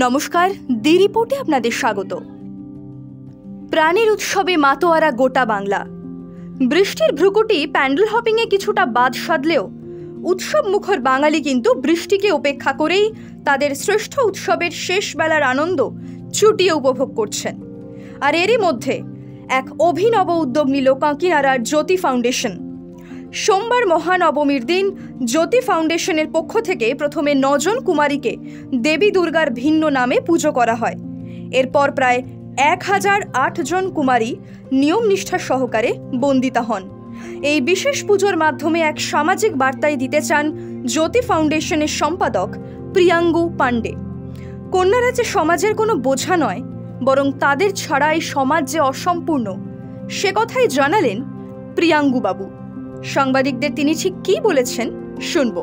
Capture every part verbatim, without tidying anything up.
নমস্কার, দি রিপোর্টে আপনাদের স্বাগত। প্রাণের উৎসবে মাতোয়ারা গোটা বাংলা। বৃষ্টির ভ্রুকুটি প্যান্ডেল হপিংয়ে কিছুটা বাদ সাধলেও উৎসব মুখর বাঙালি কিন্তু বৃষ্টিকে উপেক্ষা করেই তাদের শ্রেষ্ঠ উৎসবের শেষ বেলার আনন্দ চুটিয়ে উপভোগ করছেন। আর এরই মধ্যে এক অভিনব উদ্যোগ নিল কাঁকিনাড়ার জ্যোতি ফাউন্ডেশন। সোমবার মহানবমীর দিন জ্যোতি ফাউন্ডেশনের পক্ষ থেকে প্রথমে নজন কুমারীকে দেবী দুর্গার ভিন্ন নামে পুজো করা হয়। এরপর প্রায় এক হাজার আট জন কুমারী নিয়ম নিষ্ঠা সহকারে বন্দিতা হন। এই বিশেষ পুজোর মাধ্যমে এক সামাজিক বার্তাই দিতে চান জ্যোতি ফাউন্ডেশনের সম্পাদক প্রিয়াঙ্গু পাণ্ডে। কন্যারা যে সমাজের কোনো বোঝা নয়, বরং তাদের ছাড়া এই সমাজ যে অসম্পূর্ণ, সে কথাই জানালেন প্রিয়াঙ্গু বাবু। সাংবাদিকদের তিনি ঠিক কি বলেছেন শুনবো।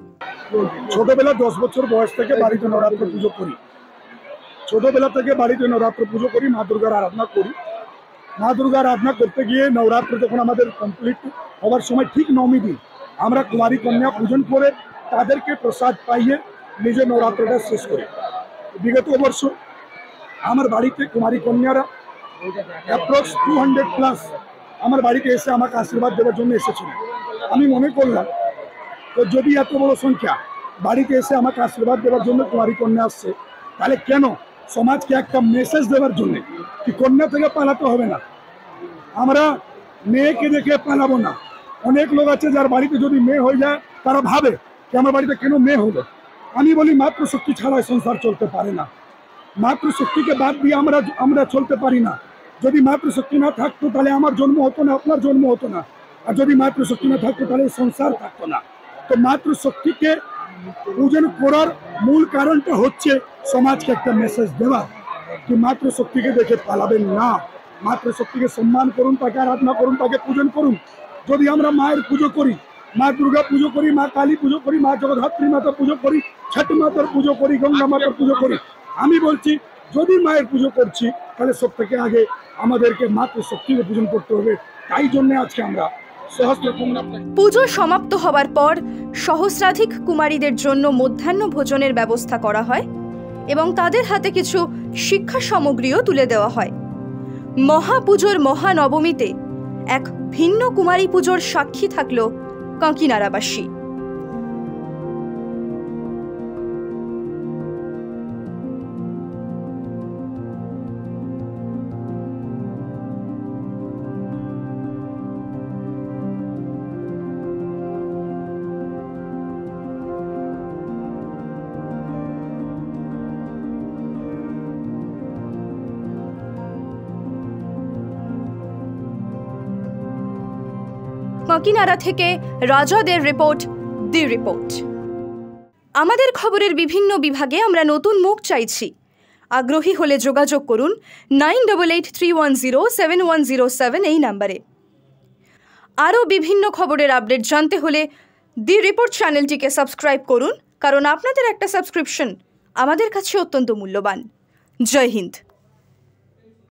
ছোটবেলা দশ বছর বয়স থেকে বাড়িতে নবরাত্রি পুজো করি ছোটবেলা থেকে বাড়িতে নবরাত্রি পুজো করি মা দুর্গার আরাধনা করি। মা দুর্গার আরাধনা করতে গিয়ে নবরাত্রি যখন আমাদের কমপ্লিট হওয়ার সময় ঠিক নবমী দিন আমরা কুমারী কন্যা পূজন করে তাদেরকে প্রসাদ পাইয়ে নিজের নবরাত্রিটা শেষ করি। বিগত বর্ষ আমার বাড়িতে কুমারী কন্যারা অ্যাপ্রক্স টু হান্ড্রেড প্লাস আমার বাড়িতে এসে আমাকে আশীর্বাদ দেওয়ার জন্য এসেছিল। আমি মনে করলাম তো যদি এত বড় সংখ্যা বাড়িতে এসে আমাকে আশীর্বাদ দেওয়ার জন্য কুমারী কন্যা আসছে, তাহলে কেন সমাজকে একটা মেসেজ দেওয়ার জন্য কি কন্যা থেকে পালাতে হবে না, আমরা মেয়েকে দেখে পালাবো না। অনেক লোক আছে যার বাড়িতে যদি মেয়ে হয়ে যায় তারা ভাবে যে আমার বাড়িতে কেন মেয়ে হলো। আমি বলি মাতৃশক্তি ছাড়া সংসার চলতে পারে না। মাতৃশক্তিকে বাদ দিয়ে আমরা আমরা চলতে পারি না। যদি মাতৃশক্তি না থাকতো তাহলে আমার জন্ম হতো না, আপনার জন্ম হতো না। আর যদি মাতৃশক্তি না থাকতো তাহলে সংসার থাকতো না। তো মাতৃশক্তিকে পূজন করার মূল কারণটা হচ্ছে সমাজকে একটা মেসেজ দেওয়া কি মাতৃশক্তিকে দেখে পালাবেন না, মাতৃশক্তিকে সম্মান করুন, তাকে আরাধনা করুন, তাকে পূজন করুন। যদি আমরা মায়ের পুজো করি, মা দুর্গা পুজো করি, মা কালী পুজো করি, মা জগদ্ধাত্রী মাতা পুজো করি, ছট মাতার পুজো করি, গঙ্গা মাতার পুজো করি, আমি বলছি যদি মায়ের পুজো করছি তাহলে সব থেকে আগে আমাদেরকে মাতৃশক্তিকে পূজন করতে হবে। তাই জন্য আজকে আমরা পুজো সমাপ্ত হবার পর সহস্রাধিক কুমারীদের জন্য মধ্যাহ্ন ভোজনের ব্যবস্থা করা হয় এবং তাদের হাতে কিছু শিক্ষা সামগ্রীও তুলে দেওয়া হয়। মহাপুজোর মহানবমীতে এক ভিন্ন কুমারী পুজোর সাক্ষী থাকল কাঁকিনাড়াবাসী। কাঁকিনাড়া থেকে রাজাদের রিপোর্ট, দি রিপোর্ট। আমাদের খবরের বিভিন্ন বিভাগে আমরা নতুন মুখ চাইছি। আগ্রহী হলে যোগাযোগ করুন nine double eight three one zero seven one zero seven এই নাম্বারে। আরও বিভিন্ন খবরের আপডেট জানতে হলে দি রিপোর্ট চ্যানেলটিকে সাবস্ক্রাইব করুন, কারণ আপনাদের একটা সাবস্ক্রিপশন আমাদের কাছে অত্যন্ত মূল্যবান। জয় হিন্দ।